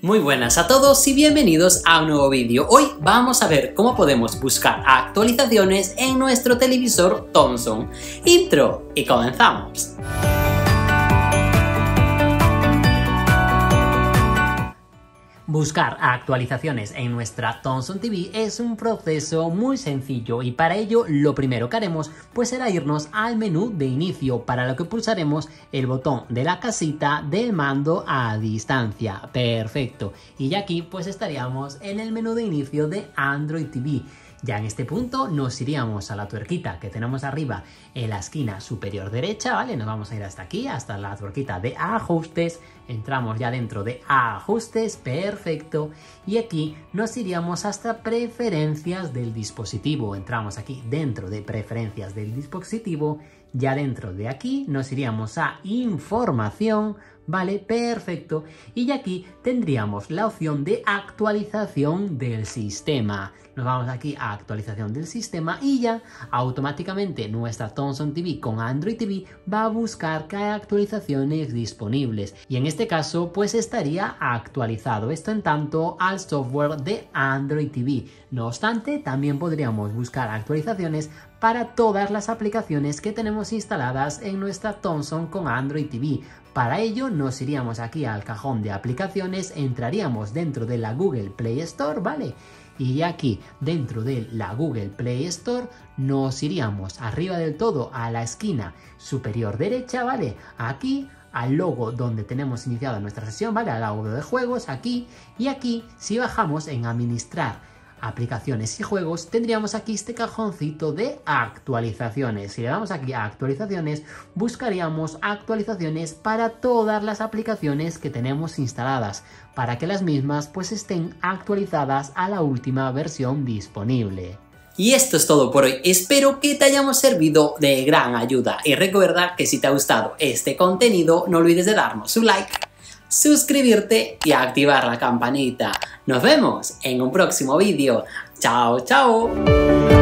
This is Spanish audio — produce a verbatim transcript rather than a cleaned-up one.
Muy buenas a todos y bienvenidos a un nuevo vídeo. Hoy vamos a ver cómo podemos buscar actualizaciones en nuestro televisor Thomson. Intro y comenzamos. Buscar actualizaciones en nuestra Thomson T V es un proceso muy sencillo y para ello lo primero que haremos pues será irnos al menú de inicio, para lo que pulsaremos el botón de la casita del mando a distancia. Perfecto. Y ya aquí pues estaríamos en el menú de inicio de Android T V. Ya en este punto nos iríamos a la tuerquita que tenemos arriba en la esquina superior derecha, ¿vale? Nos vamos a ir hasta aquí, hasta la tuerquita de ajustes. Entramos ya dentro de ajustes, perfecto. Y aquí nos iríamos hasta preferencias del dispositivo. Entramos aquí dentro de preferencias del dispositivo. Ya dentro de aquí nos iríamos a información, ¿vale? Perfecto. Y ya aquí tendríamos la opción de actualización del sistema. Nos vamos aquí a actualización del sistema y ya automáticamente nuestra Thomson T V con Android T V va a buscar que hay actualizaciones disponibles. Y en este caso pues estaría actualizado esto en tanto al software de Android T V. No obstante, también podríamos buscar actualizaciones para todas las aplicaciones que tenemos instaladas en nuestra Thomson con Android T V. Para ello nos iríamos aquí al cajón de aplicaciones, entraríamos dentro de la Google Play Store, ¿vale? Y aquí dentro de la Google Play Store nos iríamos arriba del todo a la esquina superior derecha, ¿vale? Aquí al logo donde tenemos iniciada nuestra sesión, ¿vale? Al logo de juegos, aquí. Y aquí si bajamos en administrar aplicaciones y juegos, tendríamos aquí este cajoncito de actualizaciones. Si le damos aquí a actualizaciones, buscaríamos actualizaciones para todas las aplicaciones que tenemos instaladas, para que las mismas pues estén actualizadas a la última versión disponible. Y esto es todo por hoy, espero que te hayamos servido de gran ayuda y recuerda que si te ha gustado este contenido no olvides de darnos un like, suscribirte y activar la campanita. Nos vemos en un próximo vídeo. ¡Chao, chao!